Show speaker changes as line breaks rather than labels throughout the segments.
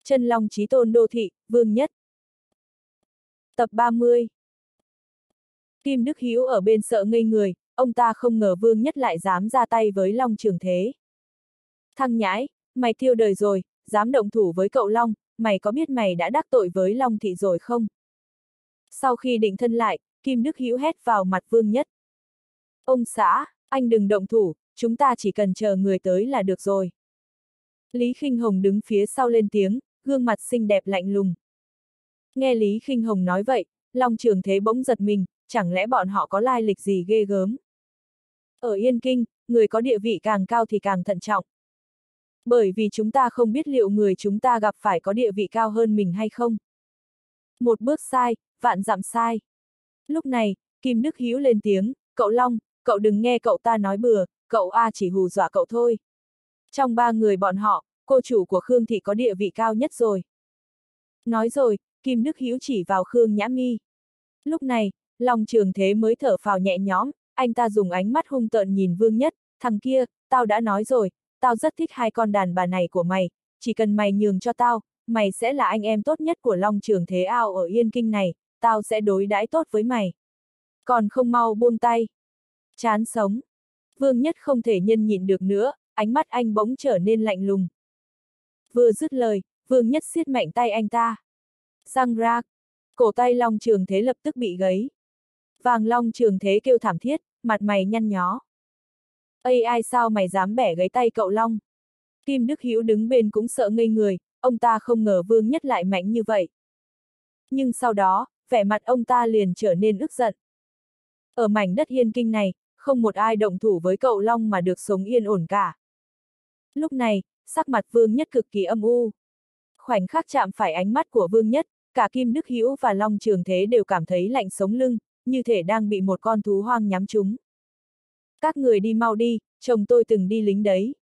Chân long chí tôn đô thị, Vương Nhất. Tập 30. Kim Đức Hữu ở bên sợ ngây người, ông ta không ngờ Vương Nhất lại dám ra tay với Long Trường Thế. Thằng nhãi, mày tiêu đời rồi, dám động thủ với cậu Long, mày có biết mày đã đắc tội với Long Thị rồi không? Sau khi định thân lại, Kim Đức Hữu hét vào mặt Vương Nhất. Ông xã, anh đừng động thủ, chúng ta chỉ cần chờ người tới là được rồi. Lý Khinh Hồng đứng phía sau lên tiếng, gương mặt xinh đẹp lạnh lùng. Nghe Lý Khinh Hồng nói vậy, Long Trường Thế bỗng giật mình, chẳng lẽ bọn họ có lai lịch gì ghê gớm? Ở Yên Kinh, người có địa vị càng cao thì càng thận trọng. Bởi vì chúng ta không biết liệu người chúng ta gặp phải có địa vị cao hơn mình hay không. Một bước sai, vạn dặm sai. Lúc này, Kim Đức Hữu lên tiếng, cậu Long, cậu đừng nghe cậu ta nói bừa, cậu A chỉ hù dọa cậu thôi. Trong ba người bọn họ, cô chủ của Khương Thị có địa vị cao nhất rồi. Nói rồi, Kim Đức Hữu chỉ vào Khương Nhã Mi. Lúc này, Long Trường Thế mới thở phào nhẹ nhõm, anh ta dùng ánh mắt hung tợn nhìn Vương Nhất, thằng kia, tao đã nói rồi, tao rất thích hai con đàn bà này của mày, chỉ cần mày nhường cho tao, mày sẽ là anh em tốt nhất của Long Trường Thế ao ở Yên Kinh này, tao sẽ đối đãi tốt với mày. Còn không mau buông tay. Chán sống. Vương Nhất không thể nhẫn nhịn được nữa, ánh mắt anh bỗng trở nên lạnh lùng. Vừa dứt lời, Vương Nhất siết mạnh tay anh ta. Răng rác, cổ tay Long Trường Thế lập tức bị gấy. Vàng Long Trường Thế kêu thảm thiết, mặt mày nhăn nhó. Ây ai sao mày dám bẻ gấy tay cậu Long? Kim Đức Hữu đứng bên cũng sợ ngây người, ông ta không ngờ Vương Nhất lại mạnh như vậy. Nhưng sau đó, vẻ mặt ông ta liền trở nên ức giận. Ở mảnh đất Yên Kinh này, không một ai động thủ với cậu Long mà được sống yên ổn cả. Lúc này, sắc mặt Vương Nhất cực kỳ âm u. Khoảnh khắc chạm phải ánh mắt của Vương Nhất, cả Kim Đức Hữu và Long Trường Thế đều cảm thấy lạnh sống lưng, như thể đang bị một con thú hoang nhắm trúng. Các người đi mau đi, chồng tôi từng đi lính đấy.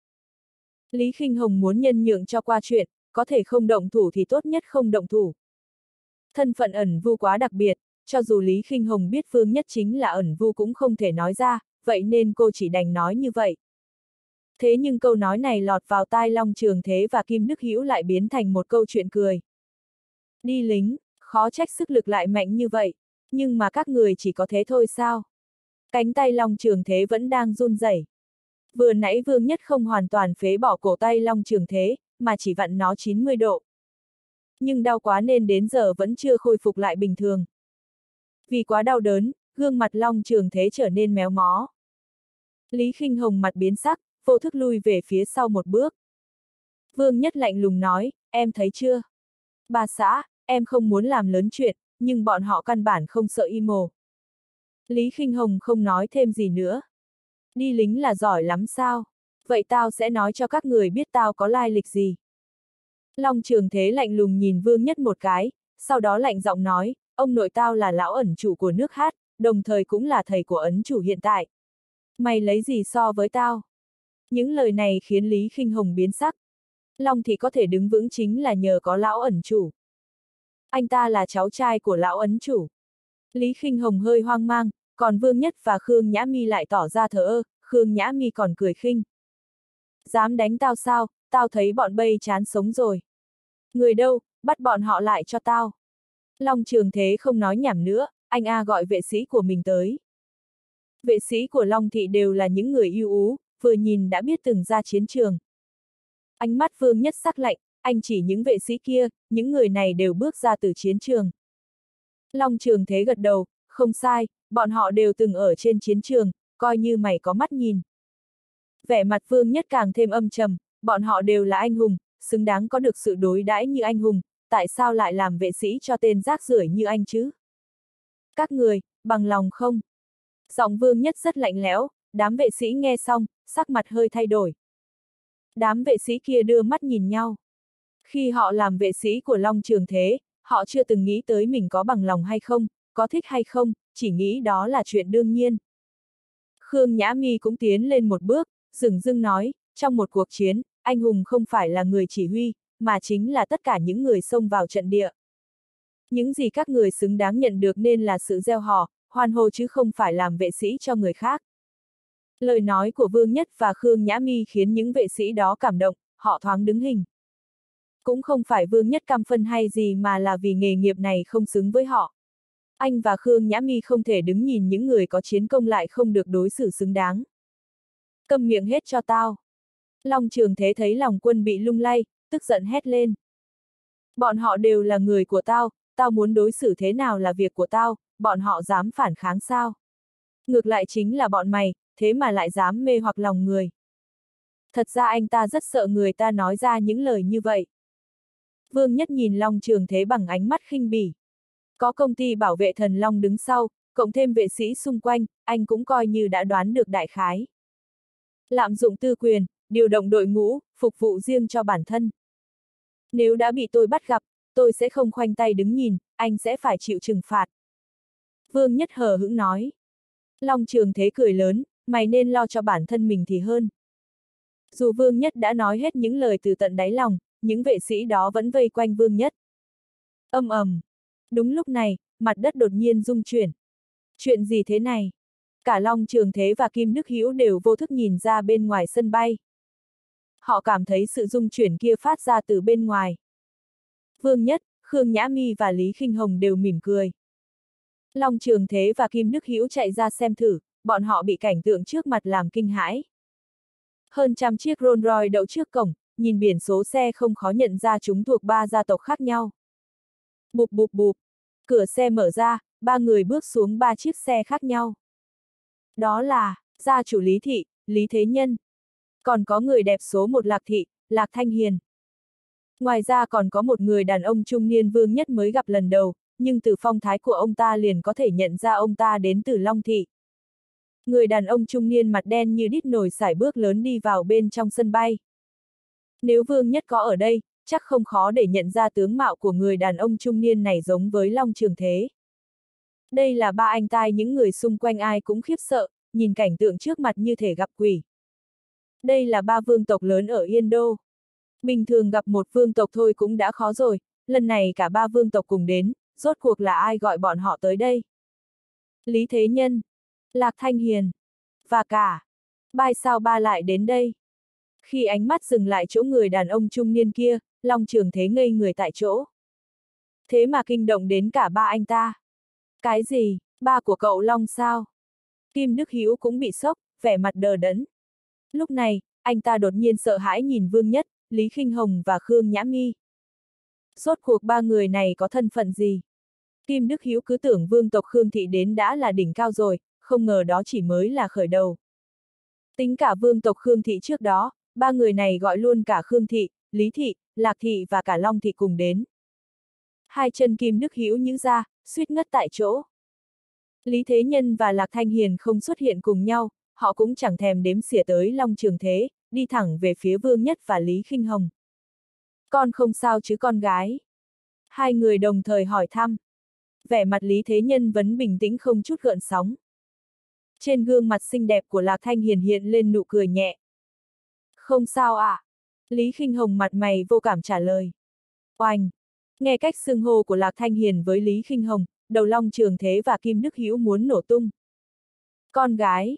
Lý Khinh Hồng muốn nhân nhượng cho qua chuyện, có thể không động thủ thì tốt nhất không động thủ. Thân phận ẩn vu quá đặc biệt, cho dù Lý Khinh Hồng biết Vương Nhất chính là ẩn vu cũng không thể nói ra, vậy nên cô chỉ đành nói như vậy. Thế nhưng câu nói này lọt vào tai Long Trường Thế và Kim Đức Hữu lại biến thành một câu chuyện cười. Đi lính, khó trách sức lực lại mạnh như vậy, nhưng mà các người chỉ có thế thôi sao? Cánh tay Long Trường Thế vẫn đang run rẩy. Vừa nãy Vương Nhất không hoàn toàn phế bỏ cổ tay Long Trường Thế, mà chỉ vặn nó 90 độ. Nhưng đau quá nên đến giờ vẫn chưa khôi phục lại bình thường. Vì quá đau đớn, gương mặt Long Trường Thế trở nên méo mó. Lý Khinh Hồng mặt biến sắc, vô thức lui về phía sau một bước. Vương Nhất lạnh lùng nói, em thấy chưa? Bà xã, em không muốn làm lớn chuyện, nhưng bọn họ căn bản không sợ y mồ. Lý Khinh Hồng không nói thêm gì nữa. Đi lính là giỏi lắm sao? Vậy tao sẽ nói cho các người biết tao có lai lịch gì. Long Trường Thế lạnh lùng nhìn Vương Nhất một cái, sau đó lạnh giọng nói, ông nội tao là lão ẩn chủ của nước Hát, đồng thời cũng là thầy của ấn chủ hiện tại. Mày lấy gì so với tao? Những lời này khiến Lý Khinh Hồng biến sắc. Long Thị có thể đứng vững chính là nhờ có lão ẩn chủ. Anh ta là cháu trai của lão ấn chủ. Lý Khinh Hồng hơi hoang mang, còn Vương Nhất và Khương Nhã Mi lại tỏ ra thờ ơ, Khương Nhã Mi còn cười khinh. Dám đánh tao sao, tao thấy bọn bây chán sống rồi. Người đâu, bắt bọn họ lại cho tao. Long Trường Thế không nói nhảm nữa, anh A gọi vệ sĩ của mình tới. Vệ sĩ của Long Thị đều là những người ưu ú, vừa nhìn đã biết từng ra chiến trường. Ánh mắt Vương Nhất sắc lạnh, anh chỉ những vệ sĩ kia, những người này đều bước ra từ chiến trường. Long Trường Thế gật đầu, không sai, bọn họ đều từng ở trên chiến trường, coi như mày có mắt nhìn. Vẻ mặt Vương Nhất càng thêm âm trầm, bọn họ đều là anh hùng, xứng đáng có được sự đối đãi như anh hùng, tại sao lại làm vệ sĩ cho tên rác rưởi như anh chứ? Các người, bằng lòng không? Giọng Vương Nhất rất lạnh lẽo, đám vệ sĩ nghe xong, sắc mặt hơi thay đổi. Đám vệ sĩ kia đưa mắt nhìn nhau. Khi họ làm vệ sĩ của Long Trường Thế, họ chưa từng nghĩ tới mình có bằng lòng hay không, có thích hay không, chỉ nghĩ đó là chuyện đương nhiên. Khương Nhã Mi cũng tiến lên một bước, dửng dưng nói, trong một cuộc chiến, anh hùng không phải là người chỉ huy, mà chính là tất cả những người xông vào trận địa. Những gì các người xứng đáng nhận được nên là sự gieo hò, hoan hô chứ không phải làm vệ sĩ cho người khác. Lời nói của Vương Nhất và Khương Nhã Mi khiến những vệ sĩ đó cảm động, họ thoáng đứng hình. Cũng không phải Vương Nhất căm phân hay gì mà là vì nghề nghiệp này không xứng với họ. Anh và Khương Nhã Mi không thể đứng nhìn những người có chiến công lại không được đối xử xứng đáng. Câm miệng hết cho tao. Long Trường Thế thấy lòng quân bị lung lay, tức giận hét lên. Bọn họ đều là người của tao, tao muốn đối xử thế nào là việc của tao, bọn họ dám phản kháng sao? Ngược lại chính là bọn mày, thế mà lại dám mê hoặc lòng người. Thật ra anh ta rất sợ người ta nói ra những lời như vậy. Vương Nhất nhìn Long Trường Thế bằng ánh mắt khinh bỉ. Có công ty bảo vệ thần Long đứng sau, cộng thêm vệ sĩ xung quanh, anh cũng coi như đã đoán được đại khái. Lạm dụng tư quyền, điều động đội ngũ, phục vụ riêng cho bản thân. Nếu đã bị tôi bắt gặp, tôi sẽ không khoanh tay đứng nhìn, anh sẽ phải chịu trừng phạt. Vương Nhất hờ hững nói. Long Trường Thế cười lớn, mày nên lo cho bản thân mình thì hơn. Dù Vương Nhất đã nói hết những lời từ tận đáy lòng, những vệ sĩ đó vẫn vây quanh Vương Nhất. Âm ầm. Đúng lúc này, mặt đất đột nhiên rung chuyển. Chuyện gì thế này? Cả Long Trường Thế và Kim Đức Hữu đều vô thức nhìn ra bên ngoài sân bay. Họ cảm thấy sự rung chuyển kia phát ra từ bên ngoài. Vương Nhất, Khương Nhã Mi và Lý Khinh Hồng đều mỉm cười. Long Trường Thế và Kim Đức Hữu chạy ra xem thử, bọn họ bị cảnh tượng trước mặt làm kinh hãi. Hơn trăm chiếc Rolls Royce đậu trước cổng, nhìn biển số xe không khó nhận ra chúng thuộc ba gia tộc khác nhau. Bụp bụp bụp, cửa xe mở ra, ba người bước xuống ba chiếc xe khác nhau. Đó là gia chủ Lý Thị, Lý Thế Nhân. Còn có người đẹp số một Lạc Thị, Lạc Thanh Hiền. Ngoài ra còn có một người đàn ông trung niên Vương Nhất mới gặp lần đầu, nhưng từ phong thái của ông ta liền có thể nhận ra ông ta đến từ Long Thị. Người đàn ông trung niên mặt đen như đít nồi sải bước lớn đi vào bên trong sân bay. Nếu Vương Nhất có ở đây, chắc không khó để nhận ra tướng mạo của người đàn ông trung niên này giống với Long Trường Thế. Đây là ba anh tai, những người xung quanh ai cũng khiếp sợ, nhìn cảnh tượng trước mặt như thể gặp quỷ. Đây là ba vương tộc lớn ở Yên Đô. Bình thường gặp một vương tộc thôi cũng đã khó rồi, lần này cả ba vương tộc cùng đến, rốt cuộc là ai gọi bọn họ tới đây? Lý Thế Nhân, Lạc Thanh Hiền, và cả Bai sao ba lại đến đây? Khi ánh mắt dừng lại chỗ người đàn ông trung niên kia, Long Trường Thế ngây người tại chỗ. Thế mà kinh động đến cả ba anh ta. Cái gì, ba của cậu Long sao? Kim Đức Hữu cũng bị sốc, vẻ mặt đờ đẫn. Lúc này, anh ta đột nhiên sợ hãi nhìn Vương Nhất, Lý Khinh Hồng và Khương Nhã Mi. Rốt cuộc ba người này có thân phận gì? Kim Đức Hữu cứ tưởng vương tộc Khương Thị đến đã là đỉnh cao rồi, không ngờ đó chỉ mới là khởi đầu. Tính cả vương tộc Khương Thị trước đó, ba người này gọi luôn cả Khương Thị, Lý Thị, Lạc Thị và cả Long Thị cùng đến. Hai chân Kim Đức Hữu nhữ ra, suýt ngất tại chỗ. Lý Thế Nhân và Lạc Thanh Hiền không xuất hiện cùng nhau, họ cũng chẳng thèm đếm xỉa tới Long Trường Thế, đi thẳng về phía Vương Nhất và Lý Khinh Hồng. Con không sao chứ con gái? Hai người đồng thời hỏi thăm. Vẻ mặt Lý Thế Nhân vẫn bình tĩnh không chút gợn sóng. Trên gương mặt xinh đẹp của Lạc Thanh Hiền hiện lên nụ cười nhẹ. Không sao ạ. Lý Khinh Hồng mặt mày vô cảm trả lời. Oanh! Nghe cách xưng hô của Lạc Thanh Hiền với Lý Khinh Hồng, đầu Long Trường Thế và Kim Đức Hữu muốn nổ tung. Con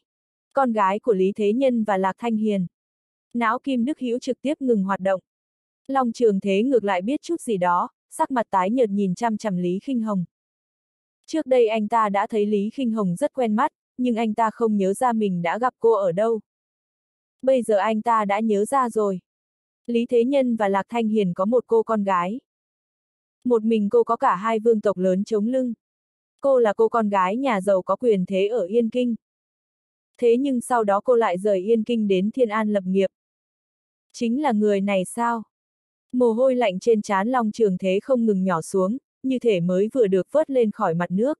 gái của Lý Thế Nhân và Lạc Thanh Hiền. Não Kim Đức Hữu trực tiếp ngừng hoạt động. Long Trường Thế ngược lại biết chút gì đó, sắc mặt tái nhợt nhìn chăm chằm Lý Khinh Hồng. Trước đây anh ta đã thấy Lý Khinh Hồng rất quen mắt, nhưng anh ta không nhớ ra mình đã gặp cô ở đâu. Bây giờ anh ta đã nhớ ra rồi. Lý Thế Nhân và Lạc Thanh Hiền có một cô con gái. Một mình cô có cả hai vương tộc lớn chống lưng. Cô là cô con gái nhà giàu có quyền thế ở Yên Kinh. Thế nhưng sau đó cô lại rời Yên Kinh đến Thiên An lập nghiệp. Chính là người này sao? Mồ hôi lạnh trên trán Long Trường Thế không ngừng nhỏ xuống, như thể mới vừa được vớt lên khỏi mặt nước.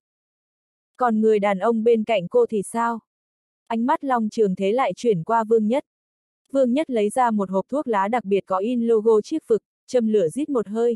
Còn người đàn ông bên cạnh cô thì sao? Ánh mắt Long Trường Thế lại chuyển qua Vương Nhất. Vương Nhất lấy ra một hộp thuốc lá đặc biệt có in logo chiếc vực, châm lửa rít một hơi.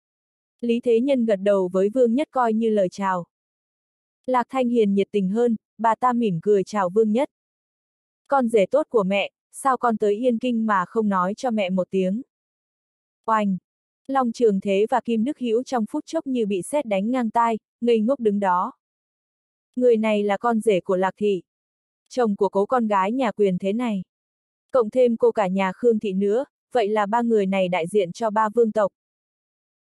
Lý Thế Nhân gật đầu với Vương Nhất coi như lời chào. Lạc Thanh Hiền nhiệt tình hơn, bà ta mỉm cười chào Vương Nhất. Con rể tốt của mẹ, sao con tới Yên Kinh mà không nói cho mẹ một tiếng? Oanh! Long Trường Thế và Kim Đức Hữu trong phút chốc như bị sét đánh ngang tai, ngây ngốc đứng đó. Người này là con rể của Lạc Thị. Chồng của cố con gái nhà quyền thế này. Cộng thêm cô cả nhà Khương Thị nữa, vậy là ba người này đại diện cho ba vương tộc.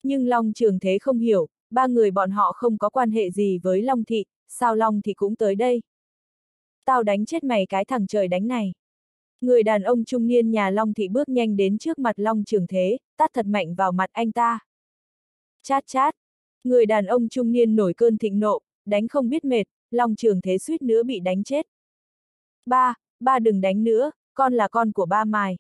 Nhưng Long Trường Thế không hiểu, ba người bọn họ không có quan hệ gì với Long Thị, sao Long Thị cũng tới đây? Tao đánh chết mày cái thằng trời đánh này. Người đàn ông trung niên nhà Long Thị bước nhanh đến trước mặt Long Trường Thế, tát thật mạnh vào mặt anh ta. Chát chát. Người đàn ông trung niên nổi cơn thịnh nộ, đánh không biết mệt, Long Trường Thế suýt nữa bị đánh chết. Ba đừng đánh nữa, con là con của ba mày.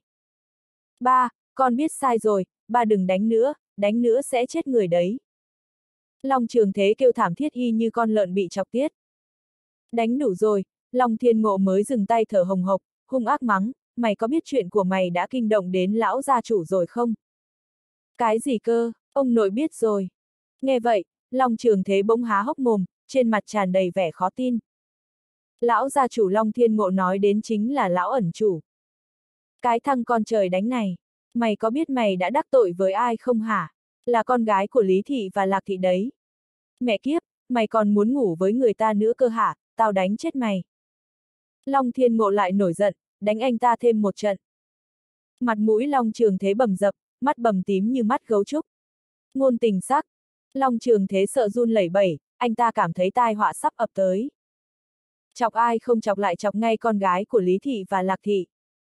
Ba, con biết sai rồi, ba đừng đánh nữa sẽ chết người đấy. Long Trường Thế kêu thảm thiết y như con lợn bị chọc tiết. Đánh đủ rồi, Long Thiên Ngộ mới dừng tay thở hồng hộc, hung ác mắng, mày có biết chuyện của mày đã kinh động đến lão gia chủ rồi không? Cái gì cơ, ông nội biết rồi. Nghe vậy, Long Trường Thế bỗng há hốc mồm, trên mặt tràn đầy vẻ khó tin. Lão gia chủ Long Thiên Ngộ nói đến chính là lão ẩn chủ. Cái thằng con trời đánh này, mày có biết mày đã đắc tội với ai không hả? Là con gái của Lý Thị và Lạc Thị đấy. Mẹ kiếp, mày còn muốn ngủ với người ta nữa cơ hả, tao đánh chết mày. Long Thiên Ngộ lại nổi giận, đánh anh ta thêm một trận. Mặt mũi Long Trường Thế bầm dập, mắt bầm tím như mắt gấu trúc. Ngôn tình sắc. Long Trường Thế sợ run lẩy bẩy, anh ta cảm thấy tai họa sắp ập tới. Chọc ai không chọc lại chọc ngay con gái của Lý Thị và Lạc Thị.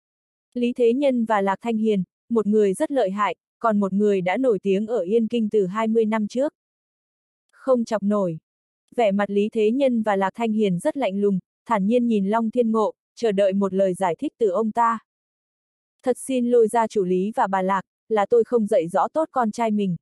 Lý Thế Nhân và Lạc Thanh Hiền, một người rất lợi hại, còn một người đã nổi tiếng ở Yên Kinh từ 20 năm trước. Không chọc nổi. Vẻ mặt Lý Thế Nhân và Lạc Thanh Hiền rất lạnh lùng, thản nhiên nhìn Long Thiên Ngộ, chờ đợi một lời giải thích từ ông ta. Thật xin lỗi gia chủ Lý và bà Lạc, là tôi không dạy rõ tốt con trai mình.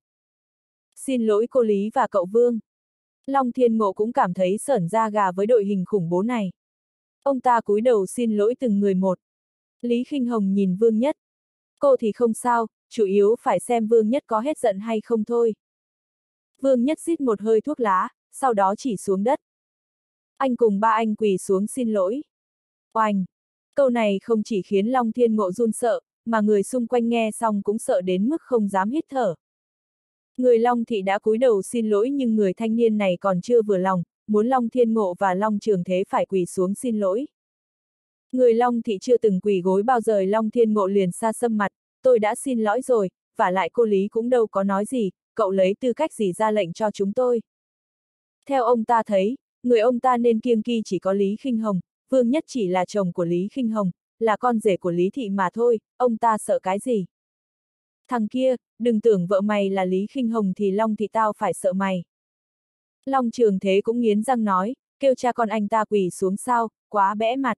Xin lỗi cô Lý và cậu Vương. Long Thiên Ngộ cũng cảm thấy sởn da gà với đội hình khủng bố này. Ông ta cúi đầu xin lỗi từng người một. Lý Khinh Hồng nhìn Vương Nhất. Cô thì không sao, chủ yếu phải xem Vương Nhất có hết giận hay không thôi. Vương Nhất rít một hơi thuốc lá, sau đó chỉ xuống đất. Anh cùng ba anh quỳ xuống xin lỗi. Oanh! Câu này không chỉ khiến Long Thiên Ngộ run sợ, mà người xung quanh nghe xong cũng sợ đến mức không dám hít thở. Người Long Thị đã cúi đầu xin lỗi nhưng người thanh niên này còn chưa vừa lòng, muốn Long Thiên Ngộ và Long Trường Thế phải quỳ xuống xin lỗi. Người Long Thị chưa từng quỳ gối bao giờ, Long Thiên Ngộ liền sa sâm mặt, tôi đã xin lỗi rồi, vả lại cô Lý cũng đâu có nói gì, cậu lấy tư cách gì ra lệnh cho chúng tôi. Theo ông ta thấy, người ông ta nên kiêng kỵ chỉ có Lý Khinh Hồng, Vương Nhất chỉ là chồng của Lý Khinh Hồng, là con rể của Lý Thị mà thôi, ông ta sợ cái gì? Thằng kia, đừng tưởng vợ mày là Lý Khinh Hồng thì Long Thị tao phải sợ mày. Long Trường Thế cũng nghiến răng nói, kêu cha con anh ta quỳ xuống sao, quá bẽ mặt.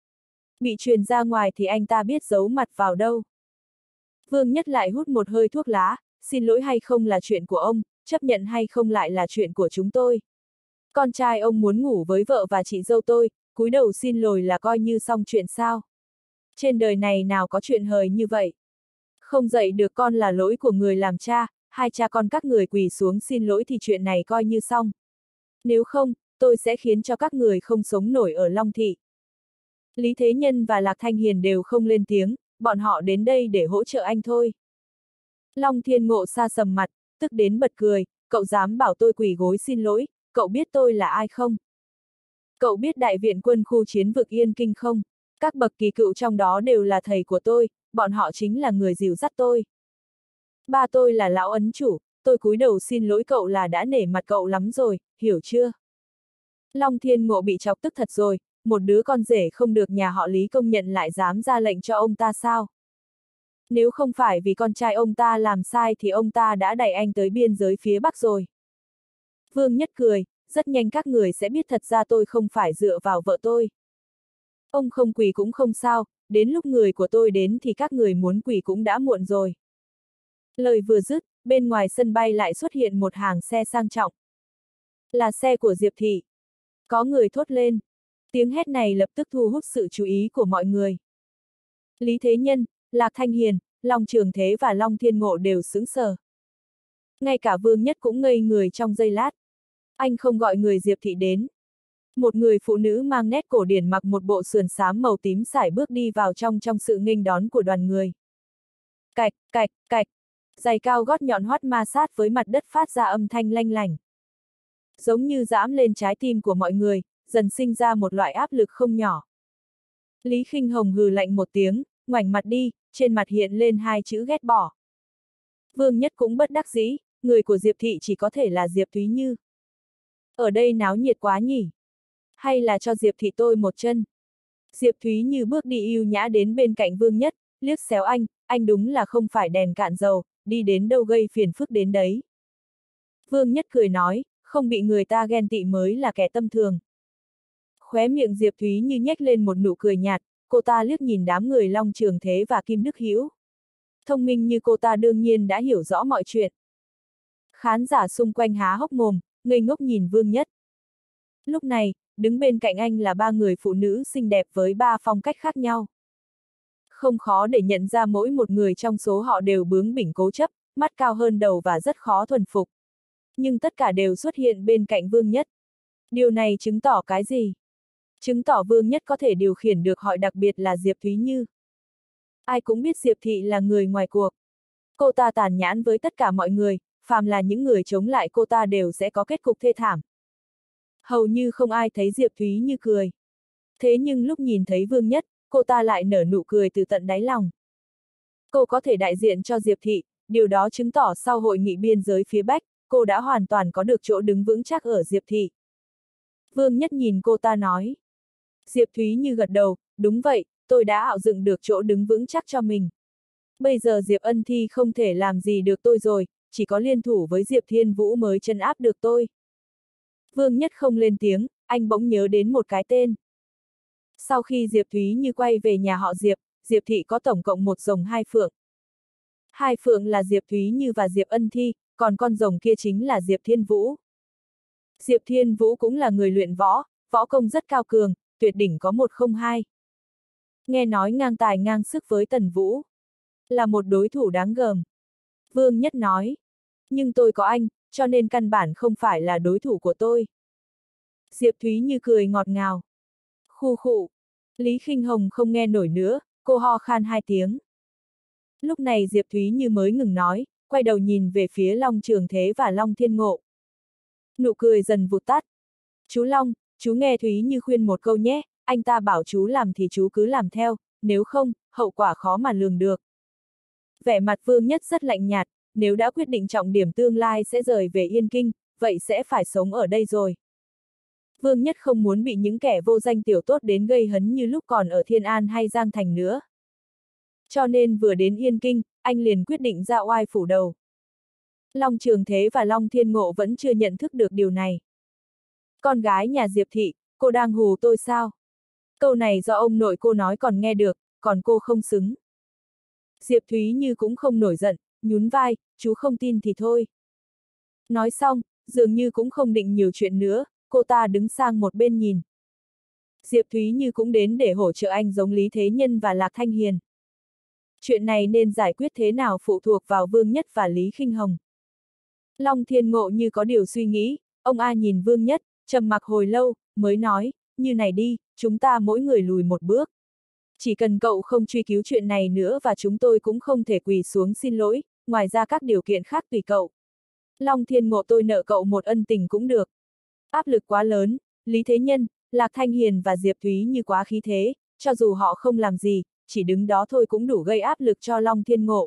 Bị truyền ra ngoài thì anh ta biết giấu mặt vào đâu. Vương Nhất lại hút một hơi thuốc lá, xin lỗi hay không là chuyện của ông, chấp nhận hay không lại là chuyện của chúng tôi. Con trai ông muốn ngủ với vợ và chị dâu tôi, cúi đầu xin lỗi là coi như xong chuyện sao. Trên đời này nào có chuyện hời như vậy. Không dạy được con là lỗi của người làm cha, hai cha con các người quỳ xuống xin lỗi thì chuyện này coi như xong. Nếu không, tôi sẽ khiến cho các người không sống nổi ở Long Thị. Lý Thế Nhân và Lạc Thanh Hiền đều không lên tiếng, bọn họ đến đây để hỗ trợ anh thôi. Long Thiên Ngộ sa sầm mặt, tức đến bật cười, cậu dám bảo tôi quỳ gối xin lỗi, cậu biết tôi là ai không? Cậu biết Đại viện quân khu chiến vực Yên Kinh không? Các bậc kỳ cựu trong đó đều là thầy của tôi, bọn họ chính là người dìu dắt tôi. Ba tôi là lão ấn chủ, tôi cúi đầu xin lỗi cậu là đã nể mặt cậu lắm rồi, hiểu chưa? Long Thiên Ngộ bị chọc tức thật rồi, một đứa con rể không được nhà họ Lý công nhận lại dám ra lệnh cho ông ta sao? Nếu không phải vì con trai ông ta làm sai thì ông ta đã đẩy anh tới biên giới phía Bắc rồi. Vương Nhất cười, rất nhanh các người sẽ biết thật ra tôi không phải dựa vào vợ tôi. Ông không quỳ cũng không sao, đến lúc người của tôi đến thì các người muốn quỳ cũng đã muộn rồi. Lời vừa dứt, bên ngoài sân bay lại xuất hiện một hàng xe sang trọng. Là xe của Diệp Thị. Có người thốt lên. Tiếng hét này lập tức thu hút sự chú ý của mọi người. Lý Thế Nhân, Lạc Thanh Hiền, Long Trường Thế và Long Thiên Ngộ đều sững sờ. Ngay cả Vương Nhất cũng ngây người trong giây lát. Anh không gọi người Diệp Thị đến. Một người phụ nữ mang nét cổ điển mặc một bộ sườn xám màu tím sải bước đi vào trong sự nghênh đón của đoàn người. Cạch, cạch, cạch. Giày cao gót nhọn hoắt ma sát với mặt đất phát ra âm thanh lanh lảnh. Giống như giẫm lên trái tim của mọi người, dần sinh ra một loại áp lực không nhỏ. Lý Khinh Hồng hừ lạnh một tiếng, ngoảnh mặt đi, trên mặt hiện lên hai chữ ghét bỏ. Vương Nhất cũng bất đắc dĩ, người của Diệp Thị chỉ có thể là Diệp Thúy Như. Ở đây náo nhiệt quá nhỉ? Hay là cho Diệp Thị tôi một chân? Diệp Thúy Như bước đi yêu nhã đến bên cạnh Vương Nhất, liếc xéo anh đúng là không phải đèn cạn dầu, đi đến đâu gây phiền phức đến đấy. Vương Nhất cười nói, không bị người ta ghen tị mới là kẻ tâm thường. Khóe miệng Diệp Thúy Như nhếch lên một nụ cười nhạt, cô ta liếc nhìn đám người Long Trường Thế và Kim Đức Hữu. Thông minh như cô ta đương nhiên đã hiểu rõ mọi chuyện. Khán giả xung quanh há hốc mồm, ngây ngốc nhìn Vương Nhất. Lúc này, đứng bên cạnh anh là ba người phụ nữ xinh đẹp với ba phong cách khác nhau. Không khó để nhận ra mỗi một người trong số họ đều bướng bỉnh cố chấp, mắt cao hơn đầu và rất khó thuần phục. Nhưng tất cả đều xuất hiện bên cạnh Vương Nhất. Điều này chứng tỏ cái gì? Chứng tỏ Vương Nhất có thể điều khiển được họ, đặc biệt là Diệp Thúy Như. Ai cũng biết Diệp Thị là người ngoài cuộc. Cô ta tàn nhẫn với tất cả mọi người, phàm là những người chống lại cô ta đều sẽ có kết cục thê thảm. Hầu như không ai thấy Diệp Thúy Như cười. Thế nhưng lúc nhìn thấy Vương Nhất, cô ta lại nở nụ cười từ tận đáy lòng. Cô có thể đại diện cho Diệp Thị, điều đó chứng tỏ sau hội nghị biên giới phía Bắc, cô đã hoàn toàn có được chỗ đứng vững chắc ở Diệp Thị. Vương Nhất nhìn cô ta nói. Diệp Thúy Như gật đầu, đúng vậy, tôi đã ảo dựng được chỗ đứng vững chắc cho mình. Bây giờ Diệp Ân Thi không thể làm gì được tôi rồi, chỉ có liên thủ với Diệp Thiên Vũ mới trấn áp được tôi. Vương Nhất không lên tiếng, anh bỗng nhớ đến một cái tên. Sau khi Diệp Thúy Như quay về nhà họ Diệp, Diệp Thị có tổng cộng một rồng hai phượng. Hai phượng là Diệp Thúy Như và Diệp Ân Thi, còn con rồng kia chính là Diệp Thiên Vũ. Diệp Thiên Vũ cũng là người luyện võ, võ công rất cao cường, tuyệt đỉnh có 102. Nghe nói ngang tài ngang sức với Tần Vũ. Là một đối thủ đáng gờm. Vương Nhất nói. Nhưng tôi có anh, cho nên căn bản không phải là đối thủ của tôi. Diệp Thúy Như cười ngọt ngào. Khu khụ. Lý Khinh Hồng không nghe nổi nữa, cô ho khan 2 tiếng. Lúc này Diệp Thúy Như mới ngừng nói, quay đầu nhìn về phía Long Trường Thế và Long Thiên Ngộ. Nụ cười dần vụt tắt. Chú Long, chú nghe Thúy Như khuyên một câu nhé, anh ta bảo chú làm thì chú cứ làm theo, nếu không, hậu quả khó mà lường được. Vẻ mặt Vương Nhất rất lạnh nhạt, nếu đã quyết định trọng điểm tương lai sẽ rời về Yên Kinh, vậy sẽ phải sống ở đây rồi. Vương Nhất không muốn bị những kẻ vô danh tiểu tốt đến gây hấn như lúc còn ở Thiên An hay Giang Thành nữa. Cho nên vừa đến Yên Kinh, anh liền quyết định ra oai phủ đầu. Long Trường Thế và Long Thiên Ngộ vẫn chưa nhận thức được điều này. Con gái nhà Diệp Thị, cô đang hù tôi sao? Câu này do ông nội cô nói còn nghe được, còn cô không xứng. Diệp Thúy Như cũng không nổi giận, nhún vai, chú không tin thì thôi. Nói xong, dường như cũng không định nhiều chuyện nữa, cô ta đứng sang một bên nhìn. Diệp Thúy Như cũng đến để hỗ trợ anh giống Lý Thế Nhân và Lạc Thanh Hiền. Chuyện này nên giải quyết thế nào phụ thuộc vào Vương Nhất và Lý Khinh Hồng. Long Thiên Ngộ như có điều suy nghĩ, ông A nhìn Vương Nhất, trầm mặc hồi lâu, mới nói, như này đi, chúng ta mỗi người lùi một bước. Chỉ cần cậu không truy cứu chuyện này nữa và chúng tôi cũng không thể quỳ xuống xin lỗi, ngoài ra các điều kiện khác tùy cậu. Long Thiên Ngộ tôi nợ cậu một ân tình cũng được. Áp lực quá lớn, Lý Thế Nhân, Lạc Thanh Hiền và Diệp Thúy Như quá khí thế, cho dù họ không làm gì, chỉ đứng đó thôi cũng đủ gây áp lực cho Long Thiên Ngộ.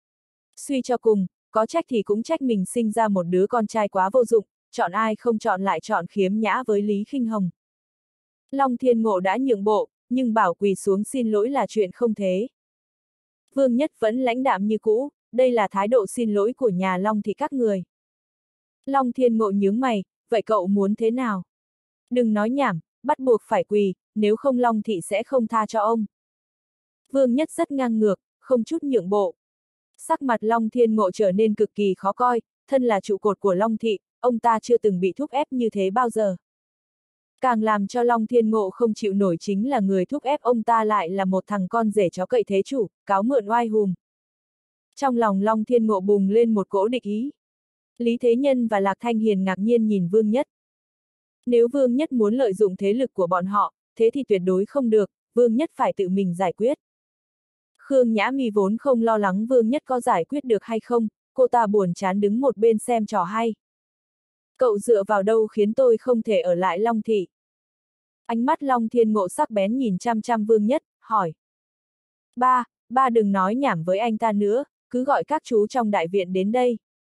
Suy cho cùng, có trách thì cũng trách mình sinh ra một đứa con trai quá vô dụng, chọn ai không chọn lại chọn Khiếm Nhã với Lý Khinh Hồng. Long Thiên Ngộ đã nhượng bộ, nhưng bảo quỳ xuống xin lỗi là chuyện không thế. Vương Nhất vẫn lãnh đạm như cũ, đây là thái độ xin lỗi của nhà Long Thị các người. Long Thiên Ngộ nhướng mày, vậy cậu muốn thế nào? Đừng nói nhảm, bắt buộc phải quỳ, nếu không Long Thị sẽ không tha cho ông. Vương Nhất rất ngang ngược, không chút nhượng bộ. Sắc mặt Long Thiên Ngộ trở nên cực kỳ khó coi, thân là trụ cột của Long Thị, ông ta chưa từng bị thúc ép như thế bao giờ. Càng làm cho Long Thiên Ngộ không chịu nổi chính là người thúc ép ông ta lại là một thằng con rể chó cậy thế chủ, cáo mượn oai hùm. Trong lòng Long Thiên Ngộ bùng lên một cỗ địch ý. Lý Thế Nhân và Lạc Thanh Hiền ngạc nhiên nhìn Vương Nhất. Nếu Vương Nhất muốn lợi dụng thế lực của bọn họ, thế thì tuyệt đối không được, Vương Nhất phải tự mình giải quyết. Khương Nhã Mi vốn không lo lắng Vương Nhất có giải quyết được hay không, cô ta buồn chán đứng một bên xem trò hay. Cậu dựa vào đâu khiến tôi không thể ở lại Long Thị? Ánh mắt Long Thiên Ngộ sắc bén nhìn chăm chăm Vương Nhất, hỏi. Ba đừng nói nhảm với anh ta nữa, cứ gọi các chú trong đại viện đến đây.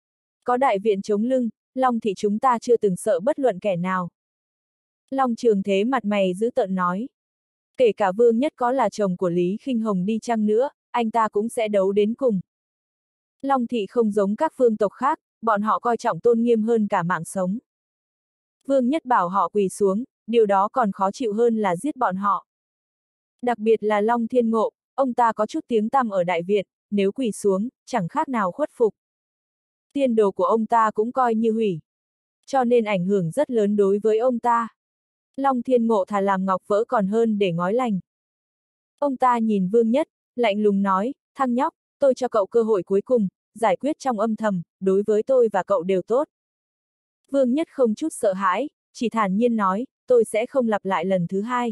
Có đại viện chống lưng, Long thị chúng ta chưa từng sợ bất luận kẻ nào. Long Trường Thế mặt mày dữ tợn nói. Kể cả Vương Nhất có là chồng của Lý Khinh Hồng đi chăng nữa, anh ta cũng sẽ đấu đến cùng. Long thị không giống các vương tộc khác, bọn họ coi trọng tôn nghiêm hơn cả mạng sống. Vương Nhất bảo họ quỳ xuống, điều đó còn khó chịu hơn là giết bọn họ. Đặc biệt là Long Thiên Ngộ, ông ta có chút tiếng tăm ở đại viện, nếu quỳ xuống, chẳng khác nào khuất phục. Tiên đồ của ông ta cũng coi như hủy. Cho nên ảnh hưởng rất lớn đối với ông ta. Long Thiên Ngộ thà làm ngọc vỡ còn hơn để ngói lành. Ông ta nhìn Vương Nhất, lạnh lùng nói, thằng nhóc, tôi cho cậu cơ hội cuối cùng, giải quyết trong âm thầm, đối với tôi và cậu đều tốt. Vương Nhất không chút sợ hãi, chỉ thản nhiên nói, tôi sẽ không lặp lại lần thứ hai.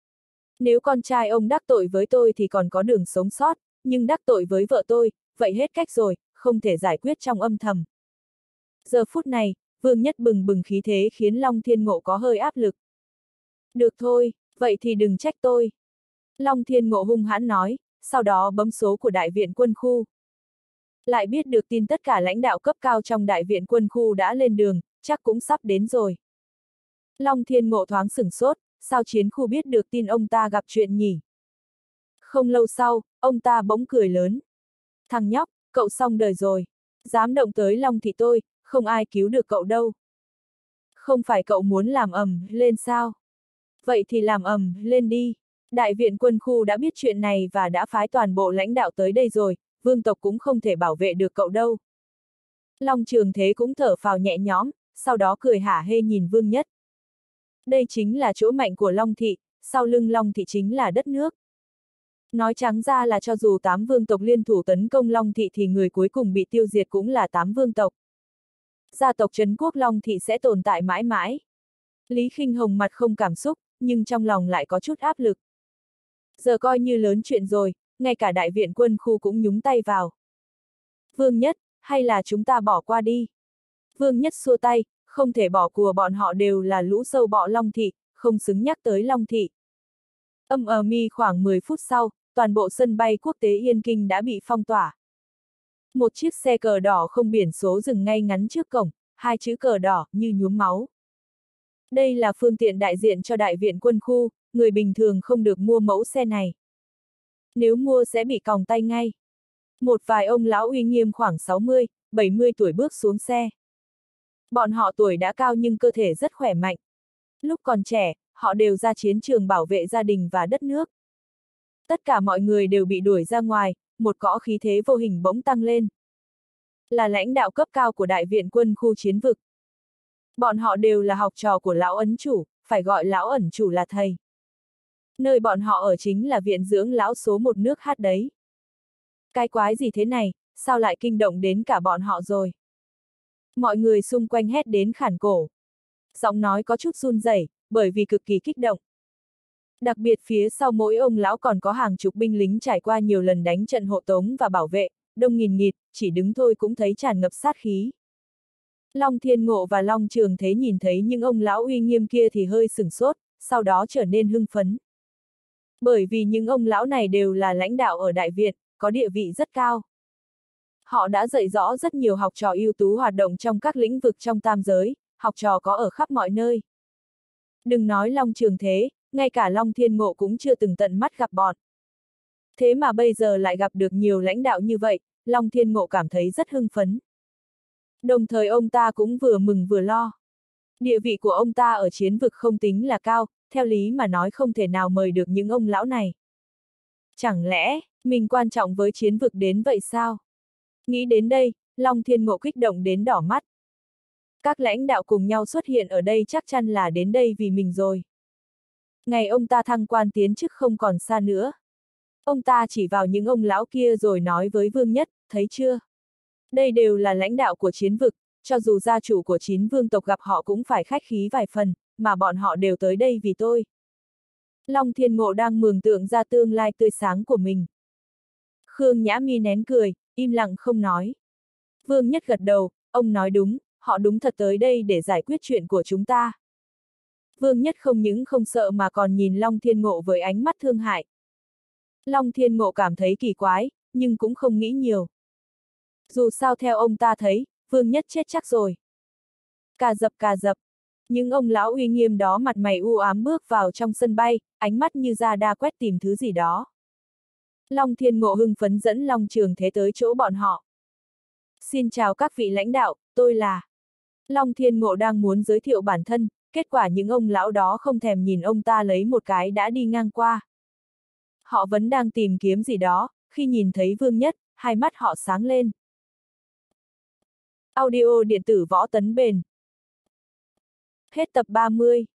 Nếu con trai ông đắc tội với tôi thì còn có đường sống sót, nhưng đắc tội với vợ tôi, vậy hết cách rồi, không thể giải quyết trong âm thầm. Giờ phút này, Vương Nhất bừng bừng khí thế khiến Long Thiên Ngộ có hơi áp lực. Được thôi, vậy thì đừng trách tôi. Long Thiên Ngộ hung hãn nói, sau đó bấm số của đại viện quân khu. Lại biết được tin tất cả lãnh đạo cấp cao trong đại viện quân khu đã lên đường, chắc cũng sắp đến rồi. Long Thiên Ngộ thoáng sửng sốt, sao chiến khu biết được tin ông ta gặp chuyện nhỉ? Không lâu sau, ông ta bỗng cười lớn. Thằng nhóc, cậu xong đời rồi. Dám động tới Long thị tôi, không ai cứu được cậu đâu. Không phải cậu muốn làm ầm lên sao? Vậy thì làm ầm lên đi. Đại viện quân khu đã biết chuyện này và đã phái toàn bộ lãnh đạo tới đây rồi, vương tộc cũng không thể bảo vệ được cậu đâu. Long Trường Thế cũng thở phào nhẹ nhõm, sau đó cười hả hê nhìn Vương Nhất. Đây chính là chỗ mạnh của Long thị, sau lưng Long thị chính là đất nước. Nói trắng ra là cho dù 8 vương tộc liên thủ tấn công Long thị thì người cuối cùng bị tiêu diệt cũng là 8 vương tộc. Gia tộc Trấn Quốc Long thị sẽ tồn tại mãi mãi. Lý Khinh Hồng mặt không cảm xúc, nhưng trong lòng lại có chút áp lực. Giờ coi như lớn chuyện rồi, ngay cả đại viện quân khu cũng nhúng tay vào. Vương Nhất, hay là chúng ta bỏ qua đi? Vương Nhất xua tay, không thể bỏ của bọn họ đều là lũ sâu bọ Long thị, không xứng nhắc tới Long thị. Khoảng 10 phút sau, toàn bộ sân bay quốc tế Yên Kinh đã bị phong tỏa. Một chiếc xe cờ đỏ không biển số dừng ngay ngắn trước cổng, 2 chữ cờ đỏ như nhuốm máu. Đây là phương tiện đại diện cho đại viện quân khu, người bình thường không được mua mẫu xe này. Nếu mua sẽ bị còng tay ngay. Một vài ông lão uy nghiêm khoảng 60, 70 tuổi bước xuống xe. Bọn họ tuổi đã cao nhưng cơ thể rất khỏe mạnh. Lúc còn trẻ, họ đều ra chiến trường bảo vệ gia đình và đất nước. Tất cả mọi người đều bị đuổi ra ngoài, một cỗ khí thế vô hình bỗng tăng lên. Là lãnh đạo cấp cao của đại viện quân khu chiến vực. Bọn họ đều là học trò của lão ấn chủ, phải gọi lão ẩn chủ là thầy. Nơi bọn họ ở chính là viện dưỡng lão số 1 nước Hát đấy. Cái quái gì thế này, sao lại kinh động đến cả bọn họ rồi? Mọi người xung quanh hét đến khản cổ. Giọng nói có chút run rẩy, bởi vì cực kỳ kích động. Đặc biệt phía sau mỗi ông lão còn có hàng chục binh lính trải qua nhiều lần đánh trận hộ tống và bảo vệ, đông nghìn nghịt, chỉ đứng thôi cũng thấy tràn ngập sát khí. Long Thiên Ngộ và Long Trường Thế nhìn thấy những ông lão uy nghiêm kia thì hơi sửng sốt, sau đó trở nên hưng phấn. Bởi vì những ông lão này đều là lãnh đạo ở Đại Việt, có địa vị rất cao. Họ đã dạy rõ rất nhiều học trò ưu tú hoạt động trong các lĩnh vực trong tam giới, học trò có ở khắp mọi nơi. Đừng nói Long Trường Thế, ngay cả Long Thiên Ngộ cũng chưa từng tận mắt gặp bọn. Thế mà bây giờ lại gặp được nhiều lãnh đạo như vậy, Long Thiên Ngộ cảm thấy rất hưng phấn. Đồng thời ông ta cũng vừa mừng vừa lo. Địa vị của ông ta ở chiến vực không tính là cao, theo lý mà nói không thể nào mời được những ông lão này. Chẳng lẽ, mình quan trọng với chiến vực đến vậy sao? Nghĩ đến đây, Long Thiên Ngộ kích động đến đỏ mắt. Các lãnh đạo cùng nhau xuất hiện ở đây chắc chắn là đến đây vì mình rồi. Ngày ông ta thăng quan tiến chức không còn xa nữa. Ông ta chỉ vào những ông lão kia rồi nói với Vương Nhất, thấy chưa? Đây đều là lãnh đạo của chiến vực, cho dù gia chủ của 9 vương tộc gặp họ cũng phải khách khí vài phần, mà bọn họ đều tới đây vì tôi. Long Thiên Ngộ đang mường tượng ra tương lai tươi sáng của mình. Khương Nhã Mi nén cười, im lặng không nói. Vương Nhất gật đầu, ông nói đúng, họ đúng thật tới đây để giải quyết chuyện của chúng ta. Vương Nhất không những không sợ mà còn nhìn Long Thiên Ngộ với ánh mắt thương hại. Long Thiên Ngộ cảm thấy kỳ quái, nhưng cũng không nghĩ nhiều. Dù sao theo ông ta thấy, Vương Nhất chết chắc rồi. Cà dập cà dập. Những ông lão uy nghiêm đó mặt mày u ám bước vào trong sân bay, ánh mắt như ra đa quét tìm thứ gì đó. Long Thiên Ngộ hưng phấn dẫn Long Trường Thế tới chỗ bọn họ. Xin chào các vị lãnh đạo, tôi là... Long Thiên Ngộ đang muốn giới thiệu bản thân, kết quả những ông lão đó không thèm nhìn ông ta lấy một cái đã đi ngang qua. Họ vẫn đang tìm kiếm gì đó, khi nhìn thấy Vương Nhất, hai mắt họ sáng lên. Audio điện tử Võ Tấn Bền. Hết tập 30.